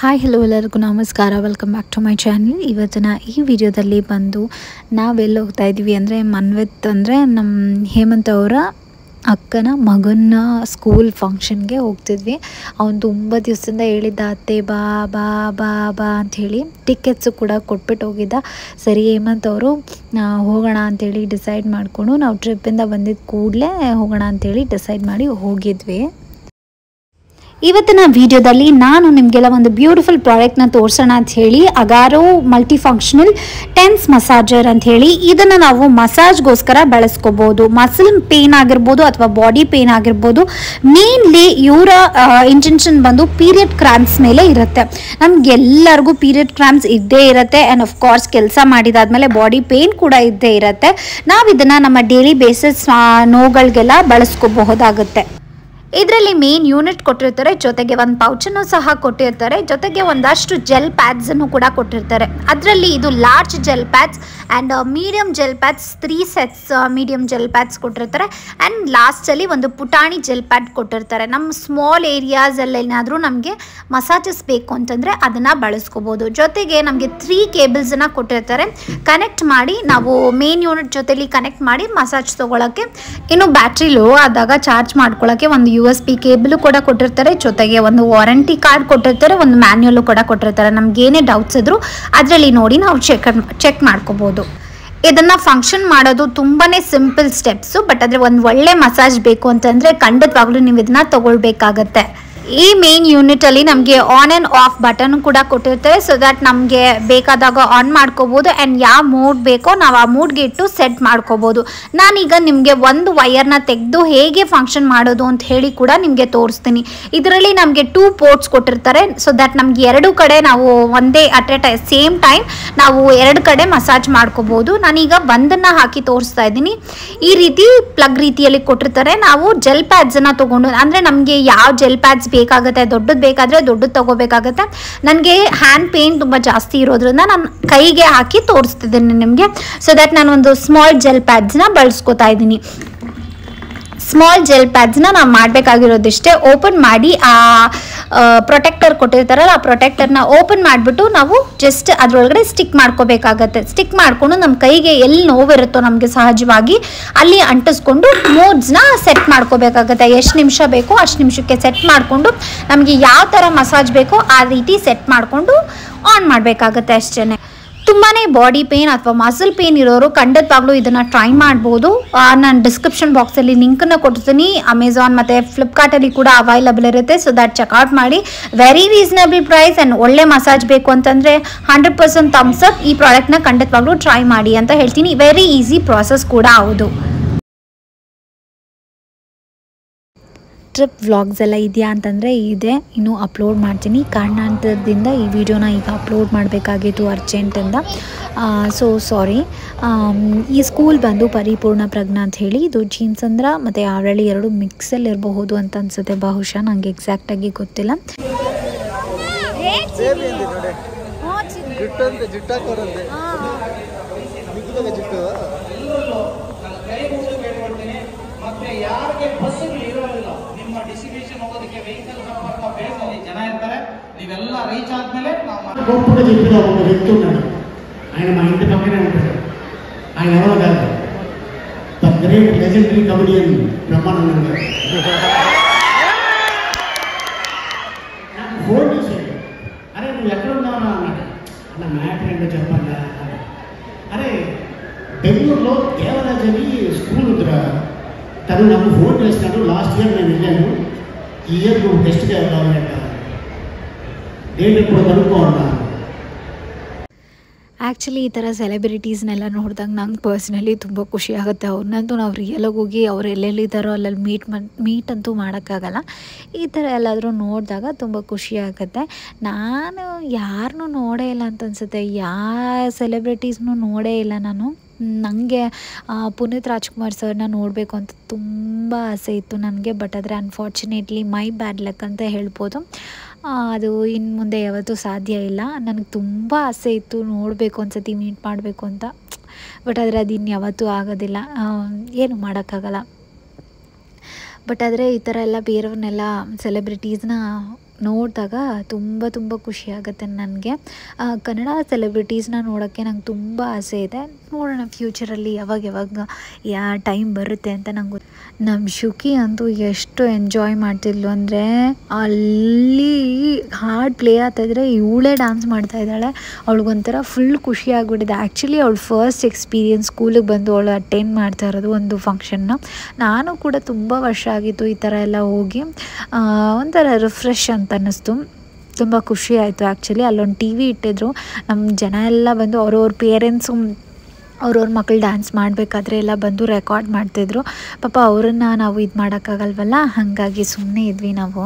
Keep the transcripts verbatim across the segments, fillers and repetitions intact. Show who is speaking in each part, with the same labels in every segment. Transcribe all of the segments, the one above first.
Speaker 1: Hi hello ಎಲ್ಲರಿಗೂ ನಮಸ್ಕಾರ, welcome back to my channel. ಇವತ್ತಿನ ಈ ವಿಡಿಯೋದಲ್ಲಿ ಬಂದು ನಾವೆಲ್ಲಿ ಹೋಗ್ತಾ ಇದ್ದೀವಿ ಅಂದರೆ ಮನ್ವಿತ್ ಅಂದರೆ ನಮ್ಮ ಹೇಮಂತ್ ಅವರ ಅಕ್ಕನ ಮಗನ ಸ್ಕೂಲ್ ಫಂಕ್ಷನ್ಗೆ ಹೋಗ್ತಿದ್ವಿ. ಅವನು ತುಂಬ ದಿವಸದಿಂದ ಹೇಳಿದ್ದ ಅತ್ತೆ ಬಾ ಬಾ ಬಾ ಬಾ ಅಂಥೇಳಿ. ಟಿಕೆಟ್ಸು ಕೂಡ ಕೊಟ್ಬಿಟ್ಟು ಹೋಗಿದ್ದ. ಸರಿ ಹೇಮಂತ್ ಅವರು ಹೋಗೋಣ ಅಂಥೇಳಿ ಡಿಸೈಡ್ ಮಾಡಿಕೊಂಡು ನಾವು ಟ್ರಿಪ್ಪಿಂದ ಬಂದಿದ್ದ ಕೂಡಲೇ ಹೋಗೋಣ ಅಂಥೇಳಿ ಡಿಸೈಡ್ ಮಾಡಿ ಹೋಗಿದ್ವಿ. ಇವತ್ತಿನ ವಿಡಿಯೋದಲ್ಲಿ ನಾನು ನಿಮಗೆಲ್ಲ ಒಂದು ಬ್ಯೂಟಿಫುಲ್ ಪ್ರಾಡಕ್ಟ್ನ ತೋರಿಸೋಣ ಅಂತ ಹೇಳಿ Agaro multi functional TENS massager ಅಂತ ಹೇಳಿ ಇದನ್ನು ನಾವು ಮಸಾಜ್ಗೋಸ್ಕರ ಬಳಸ್ಕೋಬೋದು. ಮಸಲ್ ಪೇನ್ ಆಗಿರ್ಬೋದು ಅಥವಾ ಬಾಡಿ ಪೇನ್ ಆಗಿರ್ಬೋದು. ಮೇನ್ಲಿ ಇವರ ಇಂಟೆನ್ಷನ್ ಬಂದು ಪೀರಿಯಡ್ ಕ್ರಾಂಪ್ಸ್ ಮೇಲೆ ಇರುತ್ತೆ. ನಮಗೆಲ್ಲರಿಗೂ ಪೀರಿಯಡ್ ಕ್ರಾಂಪ್ಸ್ ಇದ್ದೇ ಇರುತ್ತೆ ಆ್ಯಂಡ್ ಆಫ್ ಕೋರ್ಸ್ ಕೆಲಸ ಮಾಡಿದಾದ್ಮೇಲೆ ಬಾಡಿ ಪೇನ್ ಕೂಡ ಇದ್ದೇ ಇರುತ್ತೆ. ನಾವು ಇದನ್ನು ನಮ್ಮ ಡೈಲಿ ಬೇಸಿಸ್ ನೋವುಗಳಿಗೆಲ್ಲ ಬಳಸ್ಕೋಬಹುದಾಗುತ್ತೆ. ಇದರಲ್ಲಿ ಮೇನ್ ಯೂನಿಟ್ ಕೊಟ್ಟಿರ್ತಾರೆ, ಜೊತೆಗೆ ಒಂದು ಪೌಚನ್ನು ಸಹ ಕೊಟ್ಟಿರ್ತಾರೆ, ಜೊತೆಗೆ ಒಂದಷ್ಟು ಜೆಲ್ ಪ್ಯಾಡ್ಸನ್ನು ಕೂಡ ಕೊಟ್ಟಿರ್ತಾರೆ. ಅದರಲ್ಲಿ ಇದು large gel pads and medium gel pads three sets medium gel pads ಕೊಟ್ಟಿರ್ತಾರೆ ಆ್ಯಂಡ್ ಲಾಸ್ಟಲ್ಲಿ ಒಂದು ಪುಟಾಣಿ ಜೆಲ್ ಪ್ಯಾಡ್ ಕೊಟ್ಟಿರ್ತಾರೆ. ನಮ್ಮ ಸ್ಮಾಲ್ ಏರಿಯಾಸಲ್ಲೇನಾದರೂ ನಮಗೆ ಮಸಾಜಸ್ ಬೇಕು ಅಂತಂದರೆ ಅದನ್ನು ಬಳಸ್ಕೋಬೋದು. ಜೊತೆಗೆ ನಮಗೆ ತ್ರೀ ಕೇಬಲ್ಸನ್ನು ಕೊಟ್ಟಿರ್ತಾರೆ, ಕನೆಕ್ಟ್ ಮಾಡಿ ನಾವು ಮೇನ್ ಯೂನಿಟ್ ಜೊತೆಲಿ ಕನೆಕ್ಟ್ ಮಾಡಿ ಮಸಾಜ್ ತೊಗೊಳಕ್ಕೆ. ಇನ್ನು ಬ್ಯಾಟ್ರಿ ಲೋ ಆದಾಗ ಚಾರ್ಜ್ ಮಾಡ್ಕೊಳ್ಳೋಕ್ಕೆ ಒಂದು ಯು ಎಸ್ ಪಿ ಕೇಬಲ್ ಕೂಡ ಕೊಟ್ಟಿರ್ತಾರೆ, ಜೊತೆಗೆ ಒಂದು ವಾರಂಟಿ ಕಾರ್ಡ್ ಕೊಟ್ಟಿರ್ತಾರೆ, ಒಂದು ಮ್ಯಾನ್ಯುಯಲ್ ಕೂಡ ಕೊಟ್ಟಿರ್ತಾರೆ. ನಮ್ಗೆ ಏನೇ ಡೌಟ್ಸ್ ಇದ್ರು ಅದರಲ್ಲಿ ನೋಡಿ ನಾವು ಚೆಕ್ ಚೆಕ್ ಮಾಡ್ಕೋಬಹುದು. ಇದನ್ನ ಫಂಕ್ಷನ್ ಮಾಡೋದು ತುಂಬಾನೇ ಸಿಂಪಲ್ ಸ್ಟೆಪ್ಸು, ಬಟ್ ಆದರೆ ಒಂದು ಒಳ್ಳೆ ಮಸಾಜ್ ಬೇಕು ಅಂತಂದ್ರೆ ಖಂಡಿತವಾಗ್ಲೂ ನೀವು ಇದನ್ನ ತಗೊಳ್ಬೇಕಾಗತ್ತೆ. ಈ ಮೇನ್ ಯೂನಿಟ್ ಅಲ್ಲಿ ನಮಗೆ ಆನ್ ಆ್ಯಂಡ್ ಆಫ್ ಬಟನ್ ಕೂಡ ಕೊಟ್ಟಿರ್ತಾರೆ, ಸೊ ದಟ್ ನಮಗೆ ಬೇಕಾದಾಗ ಆನ್ ಮಾಡ್ಕೋಬಹುದು ಆ್ಯಂಡ್ ಯಾವ ಮೂಡ್ ಬೇಕೋ ನಾವು ಆ ಮೂಡ್ಗೆ ಇಟ್ಟು ಸೆಟ್ ಮಾಡ್ಕೋಬಹುದು. ನಾನೀಗ ನಿಮಗೆ ಒಂದು ವೈರ್ನ ತೆಗೆದು ಹೇಗೆ ಫಂಕ್ಷನ್ ಮಾಡೋದು ಅಂತ ಹೇಳಿ ಕೂಡ ನಿಮಗೆ ತೋರಿಸ್ತೀನಿ. ಇದರಲ್ಲಿ ನಮಗೆ ಟೂ ಪೋರ್ಟ್ಸ್ ಕೊಟ್ಟಿರ್ತಾರೆ, ಸೊ ದಟ್ ನಮ್ಗೆ ಎರಡು ಕಡೆ ನಾವು ಒಂದೇ at a time same time ನಾವು ಎರಡು ಕಡೆ ಮಸಾಜ್ ಮಾಡ್ಕೋಬಹುದು. ನಾನೀಗ ಒಂದನ್ನು ಹಾಕಿ ತೋರಿಸ್ತಾ ಇದ್ದೀನಿ. ಈ ರೀತಿ ಪ್ಲಗ್ ರೀತಿಯಲ್ಲಿ ಕೊಟ್ಟಿರ್ತಾರೆ. ನಾವು ಜೆಲ್ ಪ್ಯಾಡ್ಸನ್ನು ತೊಗೊಂಡು ಅಂದರೆ ನಮಗೆ ಯಾವ ಜೆಲ್ ಪ್ಯಾಡ್ಸ್ ಬೇಕಾಗುತ್ತೆ, ದೊಡ್ಡದು ಬೇಕಾದರೆ ದೊಡ್ಡದು ತಗೋಬೇಕಾಗತ್ತೆ. ನನಗೆ ಹ್ಯಾಂಡ್ ಪೇನ್ ತುಂಬ ಜಾಸ್ತಿ ಇರೋದ್ರಿಂದ ನಾನು ಕೈಗೆ ಹಾಕಿ ತೋರಿಸ್ತಿದ್ದೀನಿ ನಿಮಗೆ. ಸೊ ದಟ್ ನಾನು ಒಂದು ಸ್ಮಾಲ್ ಜೆಲ್ ಪ್ಯಾಡ್ಸ್ನ ಬಳಸ್ಕೊತಾ ಇದ್ದೀನಿ. ಸ್ಮಾಲ್ ಜೆಲ್ ಪ್ಯಾಡ್ಸ್ನ ನಾವು ಮಾಡಬೇಕಾಗಿರೋದಿಷ್ಟೇ, ಓಪನ್ ಮಾಡಿ ಆ ಪ್ರೊಟೆಕ್ಟರ್ ಕೊಟ್ಟಿರ್ತಾರಲ್ಲ ಆ ಪ್ರೊಟೆಕ್ಟರ್ನ ಓಪನ್ ಮಾಡಿಬಿಟ್ಟು ನಾವು ಜಸ್ಟ್ ಅದರೊಳಗಡೆ ಸ್ಟಿಕ್ ಮಾಡ್ಕೋಬೇಕಾಗತ್ತೆ. ಸ್ಟಿಕ್ ಮಾಡಿಕೊಂಡು ನಮ್ಮ ಕೈಗೆ ಎಲ್ಲಿ ನೋವಿರುತ್ತೋ ನಮಗೆ ಸಹಜವಾಗಿ ಅಲ್ಲಿ ಅಂಟಿಸ್ಕೊಂಡು ಮೋಡ್ಸ್ನ ಸೆಟ್ ಮಾಡ್ಕೋಬೇಕಾಗತ್ತೆ. ಎಷ್ಟು ನಿಮಿಷ ಬೇಕೋ ಅಷ್ಟು ನಿಮಿಷಕ್ಕೆ ಸೆಟ್ ಮಾಡಿಕೊಂಡು ನಮಗೆ ಯಾವ ಥರ ಮಸಾಜ್ ಬೇಕೋ ಆ ರೀತಿ ಸೆಟ್ ಮಾಡಿಕೊಂಡು ಆನ್ ಮಾಡಬೇಕಾಗತ್ತೆ ಅಷ್ಟೇ. ತುಂಬಾ ಬಾಡಿ ಪೇನ್ ಅಥವಾ ಮಸಲ್ ಪೇನ್ ಇರೋರು ಖಂಡಿತವಾಗ್ಲೂ ಇದನ್ನು ಟ್ರೈ ಮಾಡ್ಬೋದು. ನಾನು ಡಿಸ್ಕ್ರಿಪ್ಷನ್ ಬಾಕ್ಸಲ್ಲಿ ಲಿಂಕನ್ನು ಕೊಡ್ತೀನಿ. ಅಮೆಝಾನ್ ಮತ್ತು ಫ್ಲಿಪ್ಕಾರ್ಟಲ್ಲಿ ಕೂಡ ಅವೈಲಬಲ್ ಇರುತ್ತೆ, ಸೊ ದಟ್ ಚೆಕ್ಔಟ್ ಮಾಡಿ. ವೆರಿ ರೀಸನಬಲ್ ಪ್ರೈಸ್ ಆ್ಯಂಡ್ ಒಳ್ಳೆ ಮಸಾಜ್ ಬೇಕು ಅಂತಂದರೆ ಹಂಡ್ರೆಡ್ ಪರ್ಸೆಂಟ್ ಥಮ್ಸ್ ಅಪ್. ಈ ಪ್ರಾಡಕ್ಟ್ನ ಖಂಡಿತವಾಗ್ಲೂ ಟ್ರೈ ಮಾಡಿ ಅಂತ ಹೇಳ್ತೀನಿ. ವೆರಿ ಈಸಿ ಪ್ರಾಸೆಸ್ ಕೂಡ ಹೌದು. ಟ್ರಿಪ್ ವ್ಲಾಗ್ಸ್ ಎಲ್ಲ ಇದೆಯಾ ಅಂತಂದರೆ ಇದೆ, ಇನ್ನೂ ಅಪ್ಲೋಡ್ ಮಾಡ್ತೀನಿ. ಕಾರಣಾಂತರದಿಂದ ಈ ವಿಡಿಯೋನ ಈಗ ಅಪ್ಲೋಡ್ ಮಾಡಬೇಕಾಗಿತ್ತು ಅರ್ಜೆಂಟಿಂದ, ಸೊ ಸಾರಿ. ಈ ಸ್ಕೂಲ್ ಬಂದು ಪರಿಪೂರ್ಣ ಪ್ರಜ್ಞಾ ಅಂತ ಹೇಳಿ, ಇದು ಜೀನ್ಸಂದ್ರ ಮತ್ತು ಆವರಳ್ಳಿ ಎರಡು ಮಿಕ್ಸಲ್ಲಿ ಇರಬಹುದು ಅಂತ ಅನಿಸುತ್ತೆ ಬಹುಶಃ, ನನಗೆ ಎಕ್ಸಾಕ್ಟಾಗಿ ಗೊತ್ತಿಲ್ಲ.
Speaker 2: ನೀವೆಲ್ಲ ರೀಚ್ ಆದ್ಮೇಲೆ గొప్పగా చెప్పిన ఒక వ్యక్తి ఉన్నాడు. ఆయన మా ఇంటి పక్కనే ఉంటాడు. ఆయన ఎవరో కాదు, the great legendary comedian Brahmanandam garu. నాకు ఫోన్ చేశాడు, అరే నువ్వు ఎక్కడ ఉన్నావు అన్నాడు. అన్న మ్యాటర్ ఏంటో చెప్పండి. అరే బెంగళూరులో దేవరాజ్ అని స్కూల్ ఉందిరా, తను నాకు ఫోన్ చేసినాడు. లాస్ట్ ఇయర్ నేను వెళ్ళాను, ఈ ఇయర్ నువ్వు టెస్ట్గా వెళ్ళాలంట.
Speaker 1: ಆ್ಯಕ್ಚುಲಿ ಈ ಥರ ಸೆಲೆಬ್ರಿಟೀಸ್ನೆಲ್ಲ ನೋಡಿದಾಗ ನಂಗೆ ಪರ್ಸ್ನಲಿ ತುಂಬ ಖುಷಿ ಆಗುತ್ತೆ. ಅವ್ರನ್ನಂತೂ ನಾವು ರಿಯಲಾಗಿ ಹೋಗಿ ಅವ್ರು ಎಲ್ಲೆಲ್ಲಿದ್ದಾರೋ ಅಲ್ಲಲ್ಲಿ ಮೀಟ್ ಮನ್ ಮೀಟ್ ಅಂತೂ ಮಾಡೋಕ್ಕಾಗಲ್ಲ. ಈ ಥರ ಎಲ್ಲಾದರೂ ನೋಡಿದಾಗ ತುಂಬ ಖುಷಿ ಆಗುತ್ತೆ. ನಾನು ಯಾರನ್ನೂ ನೋಡೇ ಇಲ್ಲ ಅಂತ ಅನಿಸುತ್ತೆ, ಯಾವ ಸೆಲೆಬ್ರಿಟೀಸ್ನೂ ನೋಡೇ ಇಲ್ಲ ನಾನು. ನನಗೆ ಪುನೀತ್ ರಾಜ್ಕುಮಾರ್ ಸರ್ನ ನೋಡಬೇಕು ಅಂತ ತುಂಬ ಆಸೆ ಇತ್ತು ನನಗೆ, ಬಟ್ ಆದರೆ ಅನ್ಫಾರ್ಚುನೇಟ್ಲಿ ಮೈ ಬ್ಯಾಡ್ ಲಕ್ ಅಂತ ಹೇಳ್ಬೋದು. ಅದು ಇನ್ನು ಮುಂದೆ ಯಾವತ್ತೂ ಸಾಧ್ಯ ಇಲ್ಲ. ನನಗೆ ತುಂಬ ಆಸೆ ಇತ್ತು ನೋಡಬೇಕು, ಒಂದ್ಸತಿ ಮೀಟ್ ಮಾಡಬೇಕು ಅಂತ, ಬಟ್ ಆದರೆ ಅದು ಇನ್ನು ಯಾವತ್ತೂ ಆಗೋದಿಲ್ಲ, ಏನು ಮಾಡೋಕ್ಕಾಗಲ್ಲ. ಬಟ್ ಆದರೆ ಈ ಥರ ಎಲ್ಲ ಬೇರೆಯವ್ರನ್ನೆಲ್ಲ ಸೆಲೆಬ್ರಿಟೀಸ್ನ ನೋಡಿದಾಗ ತುಂಬ ತುಂಬ ಖುಷಿ ಆಗುತ್ತೆ ನನಗೆ. ಕನ್ನಡ ಸೆಲೆಬ್ರಿಟೀಸ್ನ ನೋಡೋಕ್ಕೆ ನಂಗೆ ತುಂಬ ಆಸೆ ಇದೆ. ನೋಡೋಣ ಫ್ಯೂಚರಲ್ಲಿ ಯಾವಾಗ ಯಾವಾಗ ಯಾ ಟೈಮ್ ಬರುತ್ತೆ ಅಂತ ನಂಗೆ ಗೊತ್ತು. ನಮ್ಮ ಶುಕಿ ಅಂತೂ ಎಷ್ಟು ಎಂಜಾಯ್ ಮಾಡ್ತಿದ್ಲು ಅಂದರೆ, ಅಲ್ಲಿ ಹಾಡು ಪ್ಲೇ ಆಗ್ತಾಯಿದ್ರೆ ಇವಳೇ ಡ್ಯಾನ್ಸ್ ಮಾಡ್ತಾಯಿದ್ದಾಳೆ. ಅವಳಿಗೊಂಥರ ಫುಲ್ ಖುಷಿ ಆಗಿಬಿಟ್ಟಿದೆ. ಆ್ಯಕ್ಚುಲಿ ಅವಳು ಫಸ್ಟ್ ಎಕ್ಸ್ಪೀರಿಯನ್ಸ್ ಸ್ಕೂಲಿಗೆ ಬಂದು ಅವಳು ಅಟೆಂಡ್ ಮಾಡ್ತಾ ಇರೋದು ಒಂದು ಫಂಕ್ಷನ್ನ. ನಾನು ಕೂಡ ತುಂಬ ವರ್ಷ ಆಗಿತ್ತು ಈ ಥರ ಎಲ್ಲ ಹೋಗಿ. ಒಂಥರ ರಿಫ್ರೆಶ್ ಅಂತ ಅನ್ನಿಸ್ತು. ತುಂಬ ಖುಷಿ ಆಯಿತು. ಆ್ಯಕ್ಚುಲಿ ಅಲ್ಲೊಂದು ಟಿ ವಿ ಇಟ್ಟಿದ್ರು. ನಮ್ಮ ಜನ ಎಲ್ಲ ಬಂದು ಅವ್ರವ್ರ ಪೇರೆಂಟ್ಸು ಅವ್ರವ್ರ ಮಕ್ಕಳು ಡ್ಯಾನ್ಸ್ ಮಾಡಬೇಕಾದ್ರೆ ಎಲ್ಲ ಬಂದು ರೆಕಾರ್ಡ್ ಮಾಡ್ತಿದ್ರು. ಪಾಪ ಅವ್ರನ್ನ ನಾವು ಇದು ಮಾಡೋಕ್ಕಾಗಲ್ವಲ್ಲ, ಹಾಗಾಗಿ ಸುಮ್ಮನೆ ಇದ್ವಿ ನಾವು.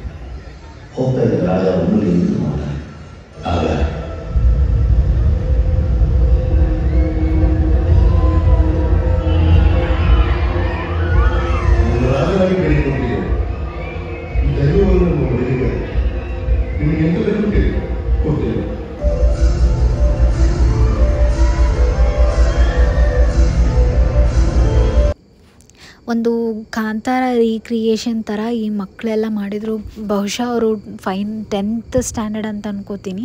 Speaker 1: ಒಂದು ಕಾಂತಾರ ರೀಕ್ರಿಯೇಷನ್ ಥರ ಈ ಮಕ್ಕಳೆಲ್ಲ ಮಾಡಿದರು. ಬಹುಶಃ ಅವರು ಫೈನ್ ಟೆಂತ್ ಸ್ಟ್ಯಾಂಡರ್ಡ್ ಅಂತ ಅನ್ಕೋತೀನಿ.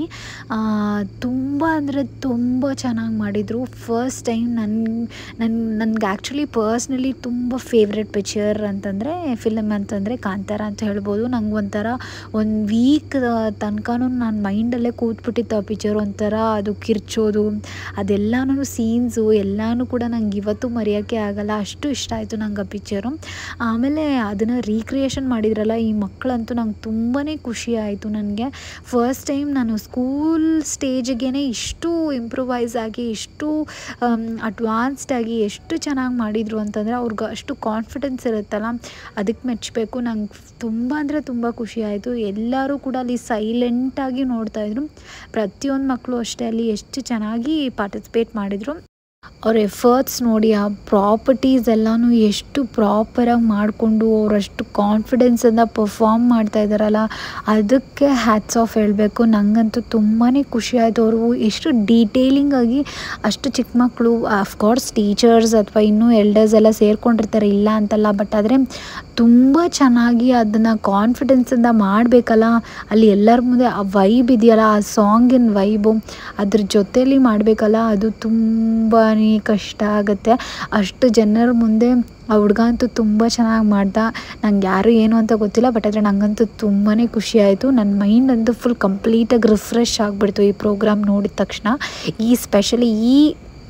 Speaker 1: ತುಂಬ ಅಂದರೆ ತುಂಬ ಚೆನ್ನಾಗಿ ಮಾಡಿದರು. ಫಸ್ಟ್ ಟೈಮ್ ನನ್ನ ನನ್ನ ನನಗೆ ಆ್ಯಕ್ಚುಲಿ ಪರ್ಸ್ನಲಿ ತುಂಬ ಫೇವ್ರೆಟ್ ಪಿಕ್ಚರ್ ಅಂತಂದರೆ ಫಿಲಮ್ ಅಂತಂದರೆ ಕಾಂತಾರ ಅಂತ ಹೇಳ್ಬೋದು. ನಂಗೆ ಒಂಥರ ಒಂದು ವೀಕ್ ತನಕನೂ ನಾನು ಮೈಂಡಲ್ಲೇ ಕೂತ್ಬಿಟ್ಟಿತ್ತು ಆ ಪಿಕ್ಚರ್. ಒಂಥರ ಅದು ಕಿರ್ಚೋದು ಅದೆಲ್ಲನೂ ಸೀನ್ಸು ಎಲ್ಲನೂ ಕೂಡ ನಂಗೆ ಇವತ್ತು ಮರೆಯೋಕ್ಕೆ ಆಗಲ್ಲ, ಅಷ್ಟು ಇಷ್ಟ ಆಯಿತು ನಂಗೆ ಆ ಪಿಕ್ಚರು. ಆಮೇಲೆ ಅದನ್ನು ರೀಕ್ರಿಯೇಷನ್ ಮಾಡಿದ್ರಲ್ಲ ಈ ಮಕ್ಕಳಂತೂ ನಂಗೆ ತುಂಬಾ ಖುಷಿ ಆಯಿತು. ನನಗೆ ಫಸ್ಟ್ ಟೈಮ್ ನಾನು ಸ್ಕೂಲ್ ಸ್ಟೇಜಿಗೆ ಇಷ್ಟು ಇಂಪ್ರೂವೈಸ್ ಆಗಿ ಇಷ್ಟು ಅಡ್ವಾನ್ಸ್ಡಾಗಿ ಎಷ್ಟು ಚೆನ್ನಾಗಿ ಮಾಡಿದರು ಅಂತಂದರೆ ಅವ್ರಿಗೆ ಅಷ್ಟು ಕಾನ್ಫಿಡೆನ್ಸ್ ಇರುತ್ತಲ್ಲ, ಅದಕ್ಕೆ ಮೆಚ್ಚಬೇಕು. ನಂಗೆ ತುಂಬ ಅಂದರೆ ತುಂಬ ಖುಷಿ ಆಯಿತು. ಎಲ್ಲರೂ ಕೂಡ ಅಲ್ಲಿ ಸೈಲೆಂಟಾಗಿ ನೋಡ್ತಾಯಿದ್ರು. ಪ್ರತಿಯೊಂದು ಮಕ್ಕಳು ಅಷ್ಟೇ ಅಲ್ಲಿ ಎಷ್ಟು ಚೆನ್ನಾಗಿ ಪಾರ್ಟಿಸಿಪೇಟ್ ಮಾಡಿದರು. ಅವ್ರ ಎಫರ್ಟ್ಸ್ ನೋಡಿ, ಆ ಪ್ರಾಪರ್ಟೀಸ್ ಎಲ್ಲನೂ ಎಷ್ಟು ಪ್ರಾಪರಾಗಿ ಮಾಡಿಕೊಂಡು ಅವರಷ್ಟು ಕಾನ್ಫಿಡೆನ್ಸಿಂದ ಪರ್ಫಾರ್ಮ್ ಮಾಡ್ತಾ ಇದ್ದಾರಲ್ಲ, ಅದಕ್ಕೆ ಹ್ಯಾಟ್ಸ್ ಆಫ್ ಹೇಳಬೇಕು. ನನಗಂತೂ ತುಂಬಾ ಖುಷಿ ಆಯಿತು. ಅವರು ಎಷ್ಟು ಡೀಟೇಲಿಂಗಾಗಿ ಅಷ್ಟು ಚಿಕ್ಕ ಮಕ್ಕಳು, ಅಫ್ಕೋರ್ಸ್ ಟೀಚರ್ಸ್ ಅಥವಾ ಇನ್ನೂ ಎಲ್ಡರ್ಸ್ ಎಲ್ಲ ಸೇರ್ಕೊಂಡಿರ್ತಾರೆ, ಇಲ್ಲ ಅಂತಲ್ಲ, ಬಟ್ ಆದರೆ ತುಂಬ ಚೆನ್ನಾಗಿ ಅದನ್ನು ಕಾನ್ಫಿಡೆನ್ಸಿಂದ ಮಾಡಬೇಕಲ್ಲ. ಅಲ್ಲಿ ಎಲ್ಲರ ಮುಂದೆ ಆ ವೈಬ್ ಇದೆಯಲ್ಲ, ಆ ಸಾಂಗಿನ ವೈಬು ಅದ್ರ ಜೊತೆಯಲ್ಲಿ ಮಾಡಬೇಕಲ್ಲ, ಅದು ತುಂಬ ಕಷ್ಟ ಆಗುತ್ತೆ. ಅಷ್ಟು ಜನರ ಮುಂದೆ ಆ ಹುಡುಗ ಅಂತೂ ತುಂಬ ಚೆನ್ನಾಗಿ ಮಾಡ್ದ. ನಂಗೆ ಯಾರು ಏನು ಅಂತ ಗೊತ್ತಿಲ್ಲ, ಬಟ್ ಆದರೆ ನನಗಂತೂ ತುಂಬಾ ಖುಷಿ ಆಯಿತು. ನನ್ನ ಮೈಂಡ್ ಅಂತೂ ಫುಲ್ ಕಂಪ್ಲೀಟಾಗಿ ರಿಫ್ರೆಶ್ ಆಗಿಬಿಡ್ತು ಈ ಪ್ರೋಗ್ರಾಮ್ ನೋಡಿದ ತಕ್ಷಣ. ಈ ಸ್ಪೆಷಲಿ ಈ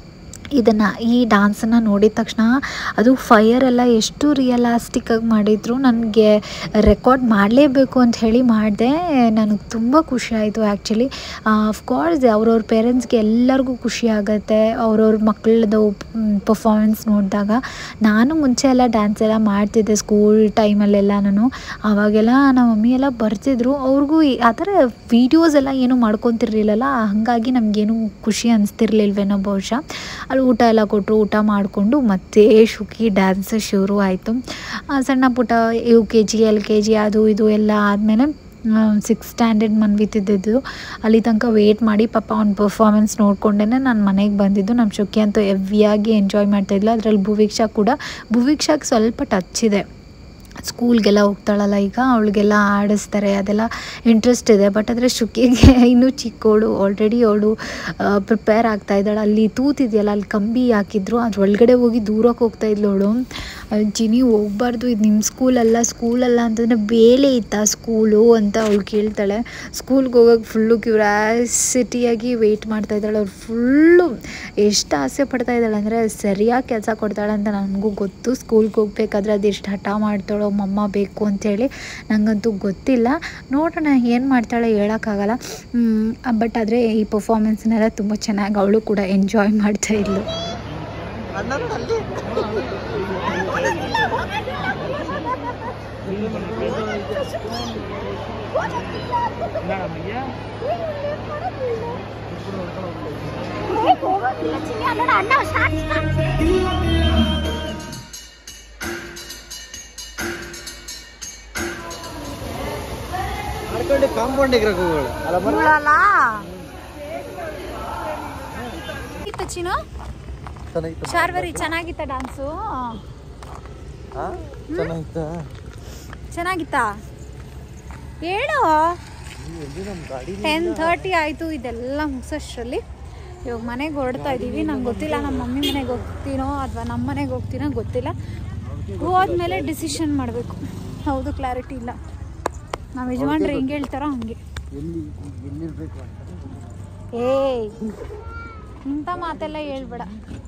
Speaker 1: ಇದನ್ನು ಈ ಡ್ಯಾನ್ಸನ್ನು ನೋಡಿದ ತಕ್ಷಣ ಅದು ಫೈರೆಲ್ಲ ಎಷ್ಟು ರಿಯಲಾಸ್ಟಿಕ್ಕಾಗಿ ಮಾಡಿದರು. ನನಗೆ ರೆಕಾರ್ಡ್ ಮಾಡಲೇಬೇಕು ಅಂತ ಹೇಳಿ ಮಾಡಿದೆ. ನನಗೆ ತುಂಬ ಖುಷಿ ಆಯಿತು ಆ್ಯಕ್ಚುಲಿ. ಅಫ್ಕೋರ್ಸ್ ಅವ್ರವ್ರ ಪೇರೆಂಟ್ಸ್ಗೆ ಎಲ್ಲರಿಗೂ ಖುಷಿ ಆಗುತ್ತೆ ಅವ್ರವ್ರ ಮಕ್ಕಳದ್ದು ಪರ್ಫಾರ್ಮೆನ್ಸ್ ನೋಡಿದಾಗ. ನಾನು ಮುಂಚೆ ಎಲ್ಲ ಡ್ಯಾನ್ಸ್ ಎಲ್ಲ ಮಾಡ್ತಿದ್ದೆ ಸ್ಕೂಲ್ ಟೈಮಲ್ಲೆಲ್ಲ. ನಾನು ಆವಾಗೆಲ್ಲ ನಮ್ಮ ಮಮ್ಮಿ ಎಲ್ಲ ಬರ್ತಿದ್ರು. ಅವ್ರಿಗೂ ಆ ಥರ ವೀಡಿಯೋಸ್ ಎಲ್ಲ ಏನೂ ಮಾಡ್ಕೊತಿರ್ಲಿಲ್ಲಲ್ಲ, ಹಾಗಾಗಿ ನಮಗೇನು ಖುಷಿ ಅನಿಸ್ತಿರ್ಲಿಲ್ವೇನೋ ಬಹುಶಃ. ಅಲ್ಲಿ ಊಟ ಎಲ್ಲ ಕೊಟ್ಟರು, ಊಟ ಮಾಡಿಕೊಂಡು ಮತ್ತೆ ಶುಕಿ ಡ್ಯಾನ್ಸ್ ಶುರು ಆಯಿತು. ಸಣ್ಣ ಪುಟ್ಟ U K G L K G ಅದು ಇದು ಎಲ್ಲ ಆದಮೇಲೆ ಸಿಕ್ಸ್ ಸ್ಟ್ಯಾಂಡರ್ಡ್ ಮನ್ವಿತಿದ್ದು ಅಲ್ಲಿ ತನಕ ವೇಟ್ ಮಾಡಿ ಪಾಪ ಅವ್ನ ಪರ್ಫಾರ್ಮೆನ್ಸ್ ನೋಡಿಕೊಂಡೇ ನಾನು ಮನೆಗೆ ಬಂದಿದ್ದು. ನಮ್ಮ ಶುಕಿ ಅಂತೂ ಹೆವಿಯಾಗಿ ಎಂಜಾಯ್ ಮಾಡ್ತಾಯಿದ್ಲು. ಅದರಲ್ಲಿ ಭುವಿಕ್ಷಾ ಕೂಡ, ಭುವಿಕ್ಷಾಗೆ ಸ್ವಲ್ಪ ಟಚ್ ಇದೆ, ಸ್ಕೂಲ್ಗೆಲ್ಲ ಹೋಗ್ತಾಳಲ್ಲ ಈಗ, ಅವಳಿಗೆಲ್ಲ ಆಡಿಸ್ತಾರೆ, ಅದೆಲ್ಲ ಇಂಟ್ರೆಸ್ಟ್ ಇದೆ. ಬಟ್ ಆದರೆ ಶುಕಿಗೆ ಇನ್ನೂ ಚಿಕ್ಕವಳು, ಆಲ್ರೆಡಿ ಅವಳು ಪ್ರಿಪೇರ್ ಆಗ್ತಾಯಿದ್ದಾಳೆ. ಅಲ್ಲಿ ತೂತಿದೆಯಲ್ಲ, ಅಲ್ಲಿ ಕಂಬಿ ಹಾಕಿದ್ರು, ಅದ್ರ ಒಳಗಡೆ ಹೋಗಿ ದೂರಕ್ಕೆ ಹೋಗ್ತಾಯಿದ್ಲು ಅವಳು. ಜಿನಿ ಹೋಗ್ಬಾರ್ದು, ಇದು ನಿಮ್ಮ ಸ್ಕೂಲಲ್ಲ ಸ್ಕೂಲಲ್ಲ ಅಂತಂದರೆ ಬೇಲೆ ಇತ್ತಾ ಸ್ಕೂಲು ಅಂತ ಅವಳು ಕೇಳ್ತಾಳೆ. ಸ್ಕೂಲ್ಗೆ ಹೋಗೋಕೆ ಫುಲ್ಲು ಕ್ಯೂರಿಯಾಸಿಟಿಯಾಗಿ ವೆಯ್ಟ್ ಮಾಡ್ತಾಯಿದ್ದಾಳೆ. ಅವ್ಳು ಫುಲ್ಲು ಎಷ್ಟು ಆಸೆ ಪಡ್ತಾಯಿದ್ದಾಳೆ ಅಂದರೆ ಸರಿಯಾಗಿ ಕೆಲಸ ಕೊಡ್ತಾಳೆ ಅಂತ ನನಗೂ ಗೊತ್ತು. ಸ್ಕೂಲ್ಗೆ ಹೋಗ್ಬೇಕಾದ್ರೆ ಅದೆಷ್ಟು ಹಠ ಮಾಡ್ತಾಳೋ ಮಮ್ಮ ಬೇಕು ಅಂಥೇಳಿ, ನನಗಂತೂ ಗೊತ್ತಿಲ್ಲ. ನೋಡೋಣ ಏನು ಮಾಡ್ತಾಳೆ ಹೇಳೋಕ್ಕಾಗಲ್ಲ. ಬಟ್ ಆದರೆ ಈ ಪರ್ಫಾರ್ಮೆನ್ಸ್ನೆಲ್ಲ ತುಂಬ ಚೆನ್ನಾಗಿ ಅವಳು ಕೂಡ ಎಂಜಾಯ್ ಮಾಡ್ತಾಯಿದ್ಲು.
Speaker 3: ಕಾಂಪೌಂಡಿಗೆ
Speaker 1: ಶಾರ್ವರಿ ಚೆನ್ನಾಗಿತ್ತ ಡ್ಯಾನ್ಸು? ಚೆನ್ನಾಗಿತ್ತಾ? ಹೇಳು. ಟೆನ್ ಥರ್ಟಿ ಆಯಿತು. ಇದೆಲ್ಲ ಮುಗಿಸೋಷ್ಟರಲ್ಲಿ ಇವಾಗ ಮನೆಗೆ ಹೊರಡ್ತಾ ಇದ್ದೀವಿ. ನಂಗೆ ಗೊತ್ತಿಲ್ಲ ನಮ್ಮ ಮಮ್ಮಿ ಮನೆಗೆ ಹೋಗ್ತೀನೋ ಅಥವಾ ನಮ್ಮ ಮನೆಗೆ ಹೋಗ್ತೀನೋ ಗೊತ್ತಿಲ್ಲ. ಹೋದ್ಮೇಲೆ ಡಿಸಿಷನ್ ಮಾಡಬೇಕು. ಹೌದು, ಕ್ಲಾರಿಟಿ ಇಲ್ಲ. ನಾವು ಯಜಮಾನ್ರು ಹೆಂಗೆ ಹೇಳ್ತಾರೋ ಹಂಗೆ. ಏಯ್ ಇಂಥ ಮಾತೆಲ್ಲ ಹೇಳ್ಬೇಡ.